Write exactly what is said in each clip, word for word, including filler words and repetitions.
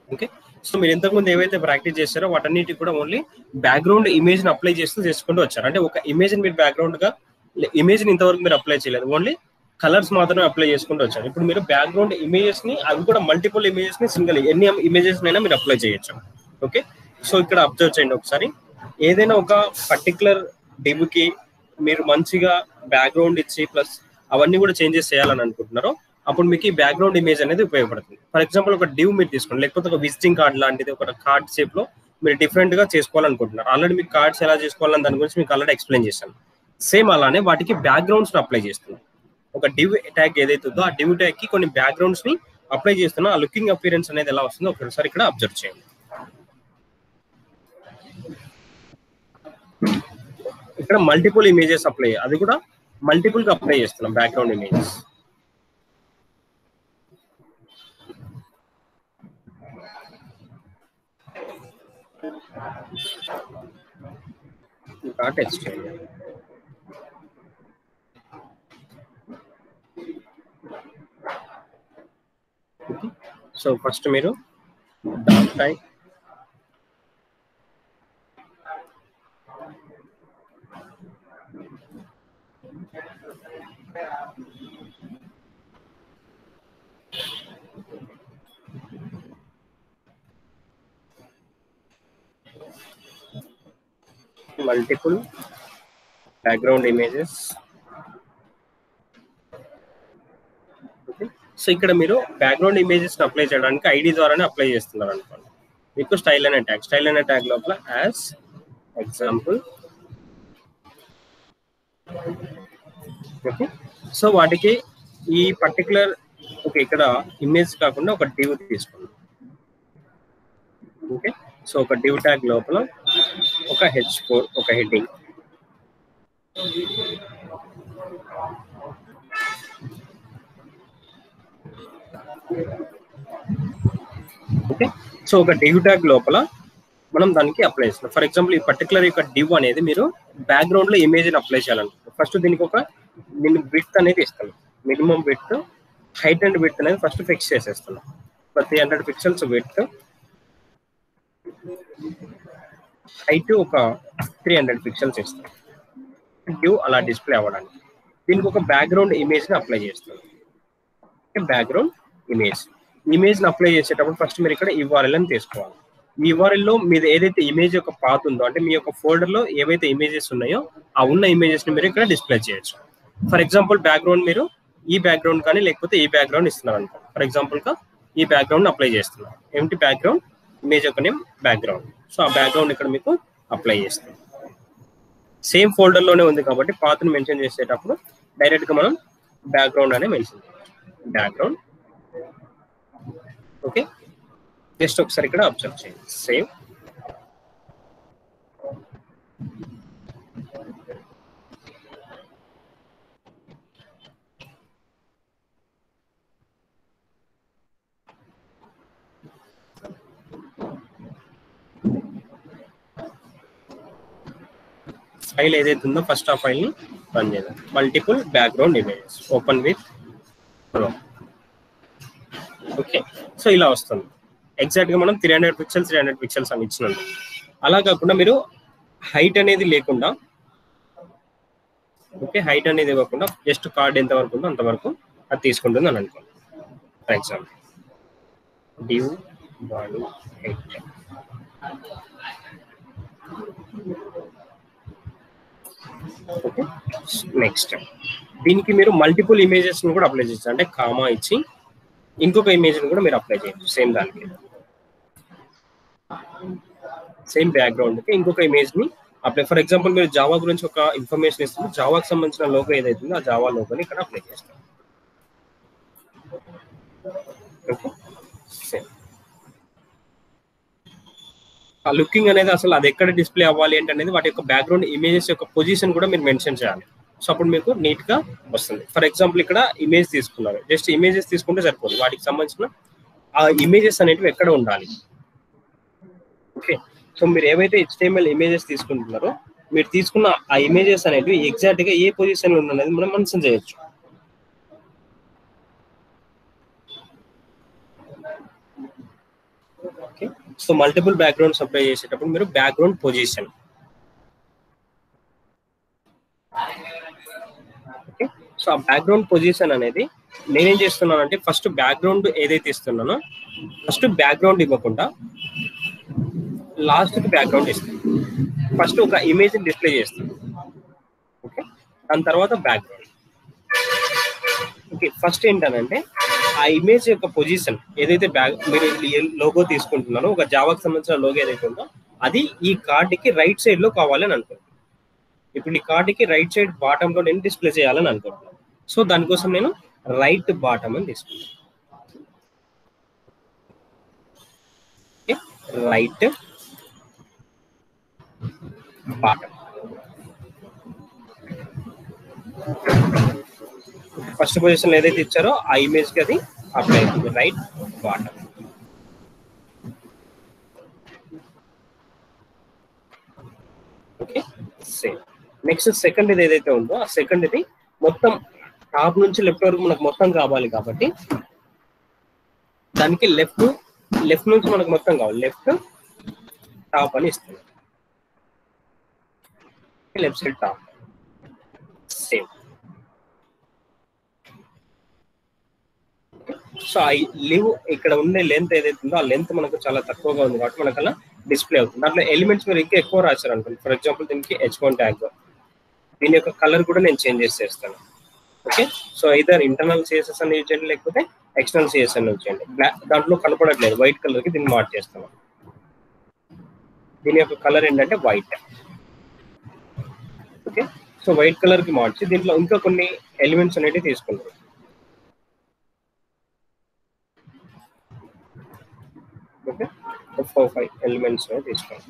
Okay, so మీరు ఇంతకుముందు ఏవైతే ప్రాక్టీస్ చేస్తారో వాటన్నిటికి కూడా ఓన్లీ బ్యాక్గ్రౌండ్ ఇమేజ్ ని అప్లై చేస్తూ చేసుకుంటూ వచ్చారు. అంటే ఒక ఇమేజ్ ని మీరు బ్యాక్గ్రౌండ్ గా ఇమేజ్ ని ఇంతవరకు మీరు అప్లై చేయలేదు, ఓన్లీ కలర్స్ మాత్రమే అప్లై చేసుకుంటూ వచ్చారు. ఇప్పుడు మీరు బ్యాక్గ్రౌండ్ ఇమేజెస్ ని, అవి కూడా మల్టిపుల్ ఇమేజెస్ ని సింగిల్ ఎన్ని ఇమేజెస్ అయినా మీరు అప్లై చేయొచ్చు. ఓకే, సో ఇక్కడ అబ్జర్వ్ చేయండి ఒకసారి. ఏదైనా ఒక పర్టికులర్ డివ్కి మీరు మంచిగా బ్యాక్గ్రౌండ్ ఇచ్చి ప్లస్ అవన్నీ కూడా చేంజెస్ చేయాలని అనుకుంటున్నారో అప్పుడు మీకు ఈ బ్యాక్గ్రౌండ్ ఇమేజ్ అనేది ఉపయోగపడుతుంది. ఫర్ ఎగ్జాంపుల్ ఒక డివ్ మీరు తీసుకోండి, లేకపోతే ఒక విజిటింగ్ కార్డ్ లాంటిది ఒక కార్డ్ షేప్ లో మీరు డిఫరెంట్ గా చేసుకోవాలనుకుంటున్నారు. ఆల్రెడీ మీకు కార్డ్స్ ఎలా చేసుకోవాలని దాని గురించి మీకు ఆల్రెడీ ఎక్స్ప్లెయిన్ చేశాను. సేమ్ అలానే వాటికి బ్యాక్గ్రౌండ్స్ అప్లై చేస్తున్నాం. ఒక డివ్ ట్యాగ్ ఏదైతే ఉందో ఆ డివ్ ట్యాగ్ కి కొన్ని బ్యాక్గ్రౌండ్స్ ని అప్లై చేస్తున్నా ఆ లుకింగ్ అపియరెన్స్ అనేది ఎలా వస్తుందో ఒకసారి ఇక్కడ అబ్జర్వ్ చేయండి. ఇక్కడ మల్టిపుల్ ఇమేజెస్ అప్లై, అది కూడా మల్టిపుల్ గా అప్లై చేస్తున్నాం బ్యాక్గ్రౌండ్ ఇమేజెస్. ఇంకా టెక్స్ట్ చేయండి. సో ఫస్ట్ మీరు dot type multiple background images. So ఇక్కడ మీరు బ్యాక్గ్రౌండ్ ఇమేజెస్ అప్లై చేయడానికి ఐడి ద్వారానే అప్లై చేస్తున్నారు అనుకోండి. మీకు స్టైల్ అనే ట్యాగ్, స్టైల్ అనే ట్యాగ్ లోపల యాజ్ ఎగ్జాంపుల్. ఓకే, సో వాటికి ఈ పర్టికులర్ ఓకే ఇక్కడ ఇమేజ్ కాకుండా ఒక డివ్ తీసుకున్నాం. ఓకే, సో ఒక డివ్ ట్యాగ్ లోపల ఒక హెచ్ ఫోర్ ఒక హెడ్డింగ్. ఓకే, సో ఒక డివ్ ట్యాగ్ లోపల మనం దానికి అప్లై చేస్తున్నాం. ఫర్ ఎగ్జాంపుల్ ఈ పర్టికులర్ యొక్క డివ్ అనేది మీరు బ్యాక్గ్రౌండ్ లో ఇమేజ్ ని అప్లై చేయాలనుకుంటున్నారు. ఫస్ట్ దీనికి ఒక దీని విడ్త్ అనేది ఇస్తాను, minimum width, height and width అనేది ఫస్ట్ ఫిక్స్ చేసేస్తున్నాం. Three hundred pixels width, height ఒక త్రీ హండ్రెడ్ పిక్సెల్స్ ఇస్తాం డివ్ అలా డిస్ప్లే అవ్వడానికి. దీనికి ఒక బ్యాక్గ్రౌండ్ ఇమేజ్ ని అప్లై చేస్తాం. బ్యాక్గ్రౌండ్ ఇమేజ్ ఇమేజ్ ని అప్లై చేసేటప్పుడు ఫస్ట్ మీరు ఇక్కడ యూఆర్ఎల్ అని తీసుకోవాలి. ఈ యూఆర్ఎల్ లో మీది ఏదైతే ఇమేజ్ యొక్క పాత్ ఉందో, అంటే మీ యొక్క ఫోల్డర్ లో ఏవైతే ఇమేజెస్ ఉన్నాయో ఆ ఉన్న ఇమేజెస్ ని మీరు ఇక్కడ డిస్ప్లే చేయొచ్చు. ఫర్ ఎగ్జాంపుల్ బ్యాక్గ్రౌండ్ మీరు ఈ బ్యాక్గ్రౌండ్ కానీ లేకపోతే ఈ బ్యాక్గ్రౌండ్ ఇస్తున్నారు అనుకో. ఫర్ ఎగ్జాంపుల్ గా ఈ బ్యాక్గ్రౌండ్ అప్లై చేస్తున్నారు. ఏమిటి బ్యాక్గ్రౌండ్ ఇమేజ్ యొక్క నేమ్ బ్యాక్గ్రౌండ్. సో ఆ బ్యాక్గ్రౌండ్ ఇక్కడ మీకు అప్లై చేస్తాం. సేమ్ ఫోల్డర్ లోనే ఉంది కాబట్టి పాత్ ని మెన్షన్ చేసేటప్పుడు డైరెక్ట్ గా మనం బ్యాక్గ్రౌండ్ అనే మెన్షన్ చేయాలి, బ్యాక్గ్రౌండ్. ఓకే, జస్ట్ ఒకసారి ఇక్కడ అబ్జర్వ్ చేయండి. సేవ్. ఫైల్ ఏదైతే ఉందో ఫస్ట్ ఆ ఫైల్ ని రన్ చేద్దాం. Multiple background images open with Chrome. Okay, so ఇలా వస్తుంది. ఎగ్జాక్ట్ గా మనం three hundred pixels three hundred pixels అని ఇచ్చినందుకు. అలా కాకుండా మీరు హైట్ అనేది లేకుండా, ఓకే హైట్ అనేది ఇవ్వకుండా జస్ట్ కార్డ్ ఎంత వరకు ఉందో అంతవరకు అది తీసుకుంటుంది అని అనుకోండి. For example div body height. Okay, next దీనికి మీరు మల్టిపుల్ ఇమేజెస్ ని కూడా అప్లై చేయొచ్చు. అంటే కామా ఇచ్చి ఇంకొక ఇమేజ్ ని కూడా మీరు అప్లై చేయొచ్చు. సేమ్ దానికి సేమ్ బ్యాక్గ్రౌండ్ కి ఇంకొక ఇమేజ్ ని అప్లై. ఫర్ ఎగ్జాంపుల్ మీరు జావా గురించి ఒక ఇన్ఫర్మేషన్ ఇస్తుంది, జావాకి సంబంధించిన లోగో ఏదైతుందో ఆ జావా లోగోని ఇక్కడ అప్లై చేస్తాం. ఓకే, సేమ్ ఆ లుకింగ్ అనేది అసలు అది ఎక్కడ డిస్ప్లే అవ్వాలి అంటే అనేది వాటి యొక్క బ్యాక్గ్రౌండ్ ఇమేజెస్ యొక్క పొజిషన్ కూడా మీరు మెన్షన్ చేయాలి. సో అప్పుడు మీకు నీట్ గా వస్తుంది. ఫర్ ఎగ్జాంపుల్ ఇక్కడ ఇమేజ్ తీసుకున్నారు, జస్ట్ ఇమేజెస్ తీసుకుంటే సరిపోదు, వాటికి సంబంధించిన ఆ ఇమేజెస్ అనేటివి ఎక్కడ ఉండాలి. ఓకే, సో మీరు ఏవైతే హెచ్టిఎంఎల్ ఇమేజెస్ తీసుకుంటున్నారో మీరు తీసుకున్న ఆ ఇమేజెస్ అనేటివి ఎగ్జాక్ట్ గా ఏ పొజిషన్ లో ఉన్నది మనం మెన్షన్ చేయొచ్చు. సో మల్టిపుల్ బ్యాక్గ్రౌండ్స్ అప్లై చేసేటప్పుడు మీరు బ్యాక్గ్రౌండ్ పొజిషన్, ఓకే. సో ఆ బ్యాక్గ్రౌండ్ పొజిషన్ అనేది నేనేం చేస్తున్నానంటే ఫస్ట్ బ్యాక్గ్రౌండ్ ఏదైతే ఇస్తున్నానో ఫస్ట్ బ్యాక్గ్రౌండ్ ఇవ్వకుండా లాస్ట్ కి బ్యాక్గ్రౌండ్ ఇస్తాను. ఫస్ట్ ఒక ఇమేజ్ డిస్ప్లే చేస్తాను, ఓకే. దాని తర్వాత బ్యాక్గ్రౌండ్, ఓకే. ఫస్ట్ ఏంటంటే ఆ ఇమేజ్ యొక్క పొజిషన్ ఏదైతే బ్యాక్ మీరు లోగో తీసుకుంటున్నారో ఒక జావాకి సంబంధించిన లోగో ఏదైతే ఉందో అది ఈ కార్డుకి రైట్ సైడ్ లో కావాలని అనుకుంటున్నాను. ఇప్పుడు ఈ కార్డుకి రైట్ సైడ్ బాటమ్ లో నేను డిస్ప్లే చేయాలని అనుకుంటున్నాను. సో దానికోసం నేను రైట్ బాటమ్ అని తీసుకుంటాను, రైట్ బాటమ్. ఫస్ట్ పొజిషన్ ఏదైతే ఇచ్చారో ఆ ఇమేజ్ కి అది అప్లై అవుతుంది, right bottom. Okay, same. Next second ఇది ఏదైతే ఉందో ఆ సెకండ్ ఇది మొత్తం టాప్ నుంచి లెఫ్ట్ వరకు మనకు మొత్తం కావాలి కాబట్టి దానికి లెఫ్ట్ లెఫ్ట్ నుంచి మనకు మొత్తం కావాలి, లెఫ్ట్ టాప్ అని ఇస్తుంది, left side top. Same. So ఆ లివ్ ఇక్కడ ఉండే లెంత్ ఏదైతే ఉందో ఆ లెంత్ మనకు చాలా తక్కువగా ఉంది కాబట్టి మనకు అలా డిస్ప్లే అవుతుంది. దాంట్లో ఎలిమెంట్స్ మీరు ఇంకా ఎక్కువ రాశారు అనుకోండి, ఫర్ ఎగ్జాంపుల్ దీనికి హెచ్ వన్ ట్యాగ్, దీని యొక్క కలర్ కూడా నేను చేంజెస్ చేస్తాను, okay. So either internal CSS అని యూజ్ చేయండి లేకపోతే ఎక్స్టర్నల్ సిఎస్ఎస్ అని యూజ్ చేయండి. బ్లాక్ దాంట్లో కనపడట్లేదు, వైట్ కలర్ కి దీన్ని మార్క్ చేస్తాను. దీని యొక్క కలర్ ఏంటంటే white, okay. So white colour కి మార్చి దీంట్లో ఇంకా కొన్ని ఎలిమెంట్స్ అనేవి తీసుకుంటారు, ఓకే. ఫోర్ ఫైవ్ ఎలిమెంట్స్ తీసుకోండి,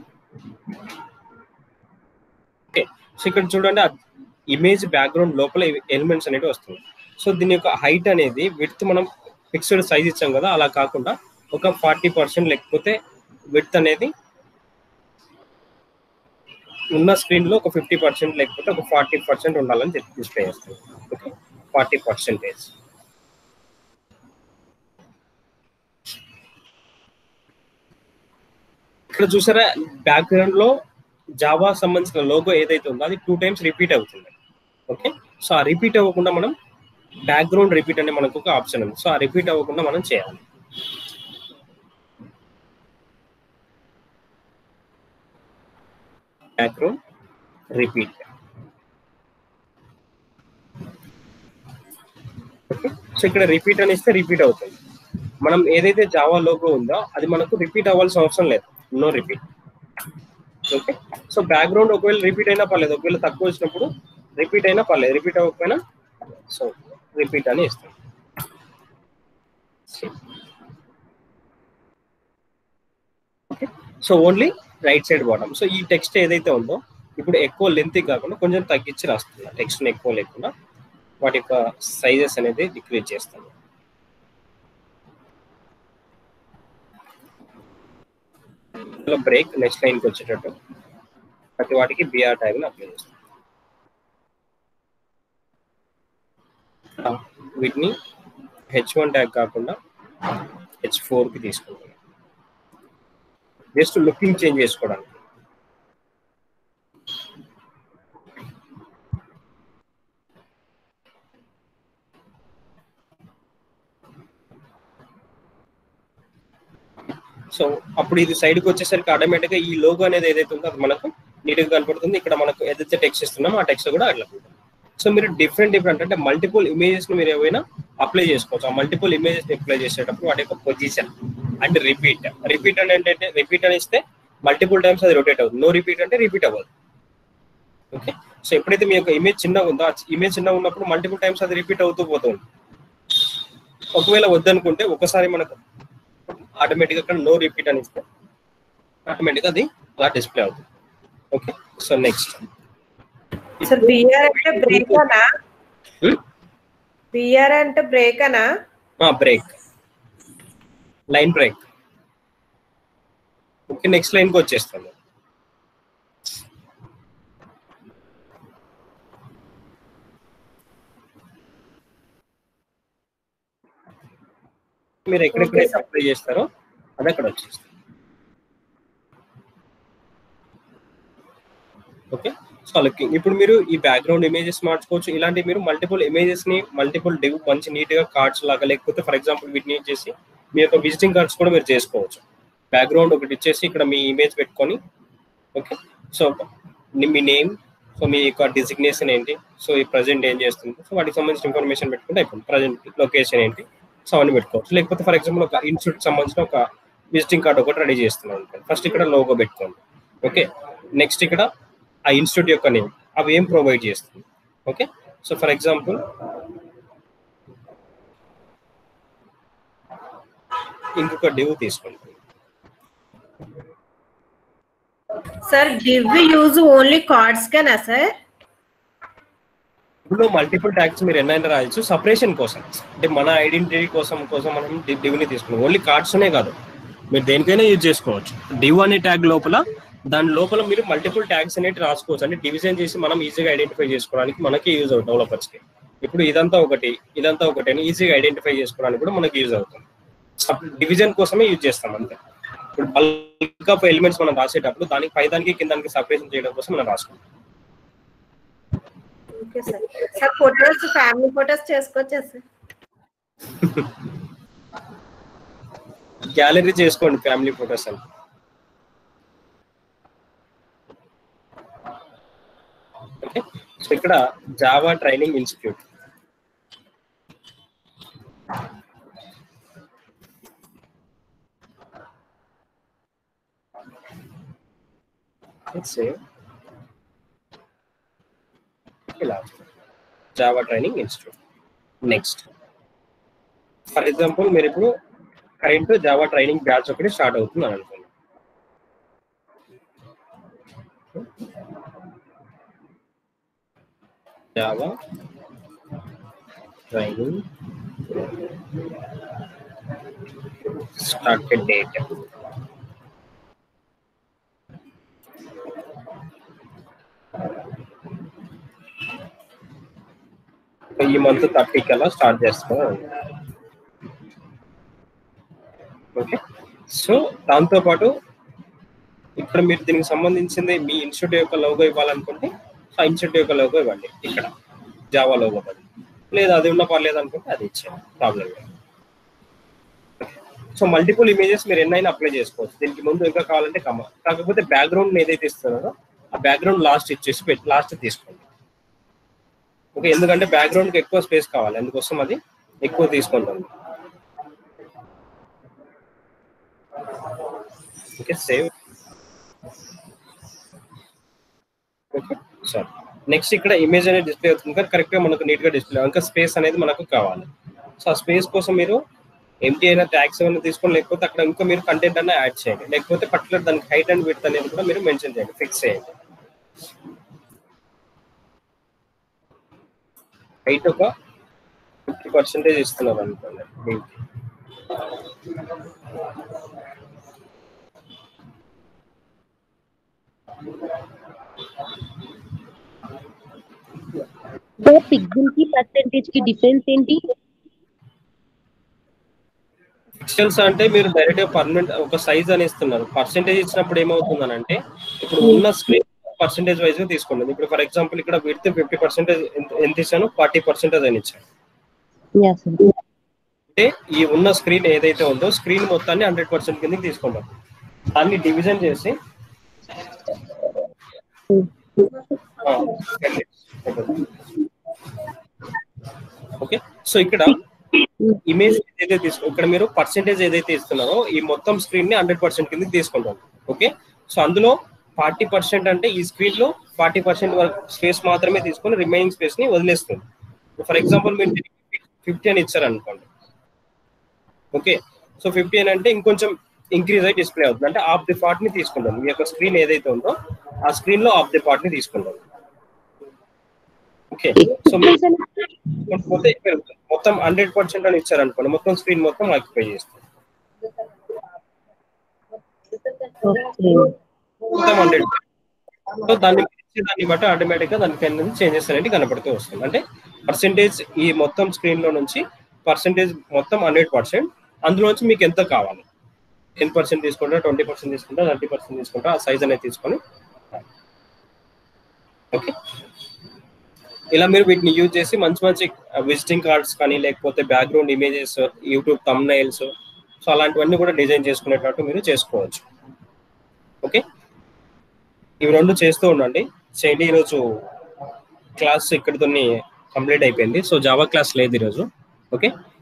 ఓకే. సో ఇక్కడ చూడండి ఇమేజ్ బ్యాక్గ్రౌండ్ లోపల ఎలిమెంట్స్ అనేవి వస్తుంది. సో దీని యొక్క హైట్ అనేది విడ్త్ మనం ఫిక్స్డ్ సైజ్ ఇచ్చాం కదా, అలా కాకుండా ఒక ఫార్టీ పర్సెంట్ లేకపోతే విడ్త్ అనేది ఉన్న స్క్రీన్ లో ఒక ఫిఫ్టీ పర్సెంట్ లేకపోతే ఒక ఫార్టీ పర్సెంట్ ఉండాలని డిస్ప్లే చేస్తుంది, ఓకే. Forty percentage. ఇక్కడ చూసారా బ్యాక్గ్రౌండ్ లో జావా సంబంధించిన లోగో ఏదైతే ఉందో అది టూ టైమ్స్ రిపీట్ అవుతుంది, ఓకే. సో ఆ రిపీట్ అవ్వకుండా మనం బ్యాక్గ్రౌండ్ రిపీట్ అనే మనకు ఒక ఆప్షన్ ఉంది, సో ఆ రిపీట్ అవ్వకుండా మనం చేయాలి. Background repeat, okay. సో ఇక్కడ రిపీట్ అని ఇస్తే రిపీట్ అవుతుంది. మనం ఏదైతే జావా లోగో ఉందో అది మనకు రిపీట్ అవ్వాల్సిన అవసరం లేదు, no repeat, okay. So background ఒకవేళ రిపీట్ అయినా పర్లేదు, ఒకవేళ తక్కువ వచ్చినప్పుడు రిపీట్ అయినా పర్లేదు, రిపీట్ అవ్వకపోయినా సో రిపీట్ అని ఇస్తాం. Okay. So only right side bottom. So ఈ టెక్స్ట్ ఏదైతే ఉందో ఇప్పుడు ఎక్కువ లెంత్ కాకుండా కొంచెం తగ్గించి రాస్తున్నా, టెక్స్ట్ ఎక్కువ లేకుండా వాటి యొక్క సైజెస్ అనేది డిక్రీజ్ చేస్తాను. బ్రేక్ నెక్స్ట్ లైన్ కి వచ్చేటట్టు ప్రతి వాటికి బిఆర్ ట్యాగ్ అప్లై చేస్తాను. వీటిని హెచ్ వన్ ట్యాగ్ కాకుండా హెచ్ ఫోర్ కి తీసుకుంటాను, జస్ట్ లుకింగ్ చేంజ్ చేసుకోవడానికి. సో అప్పుడు ఇది సైడ్కి వచ్చేసరికి ఆటోమేటిక్గా ఈ లోగో అనేది ఏదైతే ఉందో అది మనకు నీట్గా కనపడుతుంది. ఇక్కడ మనకు ఏదైతే టెక్స్ట్ ఇస్తున్నామో ఆ టెక్స్ట్ కూడా అట్లా. సో మీరు డిఫరెంట్ డిఫరెంట్ అంటే మల్టిపుల్ ఇమేజెస్ ని మీరు ఏవైనా అప్లై చేసుకోవచ్చు. ఆ మల్టిపుల్ ఇమేజెస్ ని అప్లై చేసేటప్పుడు వాటి యొక్క పొజిషన్ అండ్ రిపీట్. రిపీట్ అని ఏంటంటే రిపీట్ అని ఇస్తే మల్టిపుల్ టైమ్స్ అది రొటేట్ అవుతుంది. నో రిపీట్ అంటే రిపీట్ అవ్వదు, ఓకే. సో ఎప్పుడైతే మీ యొక్క ఇమేజ్ చిన్నగా ఉందో ఆ ఇమేజ్ చిన్నగా ఉన్నప్పుడు మల్టిపుల్ టైమ్స్ అది రిపీట్ అవుతూ పోతుంది. ఒకవేళ వద్దనుకుంటే ఒకసారి మనకు ఆటోమేటిక్గా అక్కడ నో రిపీట్ అని ఇస్తే ఆటోమేటిక్గా అది అలా డిస్ప్లే అవుతుంది, okay. So next sir BR అంటే బ్రేక్ అనా? బిఆర్ అంటే బ్రేక్ అనా? Break, line break, okay. Next line కి వచ్చేస్తాను. మీరు ఎక్కడెక్కడ అప్లై చేస్తారో అది అక్కడ వచ్చేస్తుంది. ఓకే. సో లుకింగ్ ఇప్పుడు మీరు ఈ బ్యాక్గ్రౌండ్ ఇమేజెస్ మార్చుకోవచ్చు. ఇలాంటి మీరు మల్టిపుల్ ఇమేజెస్ ని మల్టిపుల్ డివ్ మంచి నీట్ గా కార్డ్స్ లాగా, లేకపోతే ఫర్ ఎగ్జాంపుల్ వీటిని యూజ్ చేసి మీ యొక్క విజిటింగ్ కార్డ్స్ కూడా మీరు చేసుకోవచ్చు. బ్యాక్గ్రౌండ్ ఒకటి ఇచ్చేసి ఇక్కడ మీ ఇమేజ్ పెట్టుకొని, ఓకే. సో మీ నేమ్, సో మీ యొక్క డిజిగ్నేషన్ ఏంటి, సో ఈ ప్రజెంట్ ఏం చేస్తుంది, సో వాటికి సంబంధించిన ఇన్ఫర్మేషన్ పెట్టుకుంటే అయిపోయింది. ప్రజెంట్ లొకేషన్ ఏంటి, సో అవన్నీ పెట్టుకోవచ్చు. లేకపోతే ఫర్ ఎగ్జాంపుల్ ఒక ఇన్స్టిట్యూట్ సంబంధించిన ఒక విజిటింగ్ కార్డ్ ఒకటి రెడీ చేస్తున్నాం అనుకోండి. ఫస్ట్ ఇక్కడ లోగో పెట్టుకోండి, ఓకే. నెక్స్ట్ ఇక్కడ ఆ ఇన్స్టిట్యూట్ యొక్క నేమ్, అవి ఏం ప్రొవైడ్ చేస్తుంది, ఓకే. సో ఫర్ ఎగ్జాంపుల్ ఇంకొక డివ్ తీసుకోండి. Sir div use only cards కేనా సార్? ఇప్పుడు మల్టిపుల్ ట్యాగ్స్ మీరు ఎన్నైనా రాయొచ్చు సపరేషన్ కోసం, అంటే మన ఐడెంటిటీ కోసం కోసం మనం డివ్ ని తీసుకున్నాం. ఓన్లీ కార్డ్స్నే కాదు, మీరు దేనికైనా యూజ్ చేసుకోవచ్చు. డివ్ అనే ట్యాగ్ లోపల దాని లోపల మీరు మల్టిపుల్ ట్యాగ్స్ అనేవి రాసుకోవచ్చు. అంటే డివిజన్ చేసి మనం ఈజీగా ఐడెంటిఫై చేసుకోవడానికి మనకి యూజ్ అవుతుంది డెవలపర్స్కి. ఇప్పుడు ఇదంతా ఒకటి ఇదంతా ఒకటి అని ఈజీగా ఐడెంటిఫై చేసుకోవడానికి కూడా మనకి యూజ్ అవుతుంది. డివిజన్ కోసమే యూజ్ చేస్తాం అంతే. ఇప్పుడు బల్క్ ఆఫ్ ఎలిమెంట్స్ మనం రాసేటప్పుడు దానికి పై దానికి కిందానికి సపరేషన్ చేయడం కోసం మనం రాసుకుంటాం. Okay sir. Sir photos family photos చేసుకోవచ్చా సార్? గ్యాలరీ చేసుకోండి ఫ్యామిలీ ఫోటోస్ అని. ఓకే. సో ఇక్కడ జావా ట్రైనింగ్ ఇన్స్టిట్యూట్, ఇలా Java training institute. Next for example మీరు ఇప్పుడు కరెంట్ జావా ట్రైనింగ్ బ్యాచ్ ఒకటి స్టార్ట్ అవుతుంది అని అనుకోండి. జావా ట్రైనింగ్ స్టార్టెడ్ డేట్, ఈ మంత్ థర్టీ కల్లా స్టార్ట్ చేస్తాం. ఓకే. సో దాంతో పాటు ఇక్కడ మీరు దీనికి సంబంధించింది మీ ఇన్స్టిట్యూట్ యొక్క లోగో ఇవ్వాలనుకుంటే ఆ ఇన్స్టిట్యూట్ యొక్క లోగో ఇవ్వండి, ఇక్కడ జావా లోగో పడి, లేదా అది ఉన్న పర్లేదు అనుకుంటే అది ఇచ్చేయండి, ప్రాబ్లం లేదు. సో మల్టిపుల్ ఇమేజెస్ మీరు ఎన్నైనా అప్లై చేసుకోవచ్చు. దీనికి ముందు ఇంకా కావాలంటే కమ, కాకపోతే బ్యాక్గ్రౌండ్ ఏదైతే ఇస్తున్నారో ఆ బ్యాక్గ్రౌండ్ లాస్ట్ ఇచ్చేసి పెట్టి లాస్ట్ తీసుకోండి, ఓకే. ఎందుకంటే బ్యాక్గ్రౌండ్కి ఎక్కువ స్పేస్ కావాలి, అందుకోసం అది ఎక్కువ తీసుకుంటుంది. Okay, save. Okay sir. Next ఇక్కడ ఇమేజ్ అనేది డిస్ప్లే అవుతుంది కానీ కరెక్ట్గా మనకు నీట్గా డిస్ప్లే, ఇంకా స్పేస్ అనేది మనకు కావాలి. సో ఆ స్పేస్ కోసం మీరు ఎంటీ అయినా ట్యాగ్స్ ఏమైనా తీసుకొని, లేకపోతే అక్కడ ఇంకా మీరు కంటెంట్ అన్న యాడ్ చేయండి, లేకపోతే పర్టికులర్ దానికి హైట్ అండ్ విడ్త్ అనేది కూడా మీరు మెన్షన్ చేయండి, ఫిక్స్ చేయండి. హైట్ ఒక ఫిఫ్టీ పర్సెంటేజ్ ఇస్తున్నారు అనుకోండి దీనికి. పిక్సెల్ కి పర్సెంటేజ్ కి డిఫరెన్స్ ఏంటి? పిక్సెల్స్ అంటే మీరు డైరెక్ట్ గా పర్మనెంట్ ఒక సైజ్ అని ఇస్తున్నారు. పర్సెంటేజ్ ఇచ్చినప్పుడు ఏమవుతుందని అంటే ఇప్పుడు ఉన్న స్క్రీన్ పర్సెంటేజ్ వైజ్ గా తీసుకోండి. ఇప్పుడు ఫర్ ఎగ్జాంపుల్ ఇక్కడ విడ్త్ ఫిఫ్టీ పర్సెంటేజ్ ఎంత ఇచ్చాను, ఫార్టీ పర్సెంటేజ్ అని ఇచ్చాను. అంటే ఈ ఉన్న స్క్రీన్ ఏదైతే ఉందో స్క్రీన్ మొత్తాన్ని హండ్రెడ్ పర్సెంట్ కిందకి తీసుకుంటాం. దాన్ని డివిజన్ చేసి ఓకే. సో ఇక్కడ ఇమేజ్ ఏదైతే తీసుకో, ఇక్కడ మీరు పర్సెంటేజ్ ఏదైతే ఇస్తున్నారో ఈ మొత్తం స్క్రీన్ ని హండ్రెడ్ పర్సెంట్ కిందకి తీసుకుంటాం. ఓకే. సో అందులో ఫార్టీ పర్సెంట్ అంటే ఈ స్క్రీన్ లో ఫార్టీ పర్సెంట్ వరకు స్పేస్ మాత్రమే తీసుకొని రిమైనింగ్ స్పేస్ ని వదిలేస్తుంది. ఫర్ ఎగ్జాంపుల్ మీరు ఫిఫ్టీ అని ఇచ్చారు అనుకోండి, ఓకే. సో ఫిఫ్టీ అని అంటే ఇంకొంచెం ఇంక్రీజ్ అయ్యి డిస్ప్లే అవుతుంది, అంటే ఆఫ్ ది పార్ట్ ని తీసుకుంటాం. మీ యొక్క స్క్రీన్ ఏదైతే ఉందో ఆ స్క్రీన్ లో ఆఫ్ ది పార్ట్ ని తీసుకుంటాం, ఓకే. సో మొత్తం హండ్రెడ్ పర్సెంట్ అని ఇచ్చారు అనుకోండి, మొత్తం స్క్రీన్ మొత్తం ఆక్యుపై చేస్తుంది, మొత్తం హండ్రెడ్. సో దాన్ని దాన్ని బట్టి ఆటోమేటిక్ గా దానికి చేంజెస్ అనేది కనపడుతూ వస్తుంది. అంటే పర్సెంటేజ్ ఈ మొత్తం స్క్రీన్ లో నుంచి పర్సెంటేజ్ మొత్తం హండ్రెడ్ పర్సెంట్, అందులో నుంచి మీకు ఎంత కావాలి, టెన్ పర్సెంట్ తీసుకుంటా, ట్వంటీ పర్సెంట్ తీసుకుంటా, థర్టీ పర్సెంట్ తీసుకుంటా, ఆ సైజ్ అనేది తీసుకొని ఓకే, ఇలా మీరు వీటిని యూజ్ చేసి మంచి మంచి విజిటింగ్ కార్డ్స్ కానీ లేకపోతే background images, YouTube thumbnails, so అలాంటివన్నీ కూడా డిజైన్ చేసుకునేటట్టు మీరు చేసుకోవచ్చు. ఓకే, ఇవి రెండు చేస్తూ ఉండండి. చేయండి. ఈరోజు క్లాస్ ఇక్కడితో కంప్లీట్ అయిపోయింది. సో జావా క్లాస్ లేదు ఈరోజు. ఓకే.